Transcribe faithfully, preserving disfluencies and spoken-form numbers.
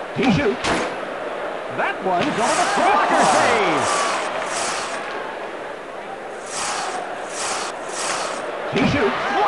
He shoots. That one's over the blocker save. He shoots.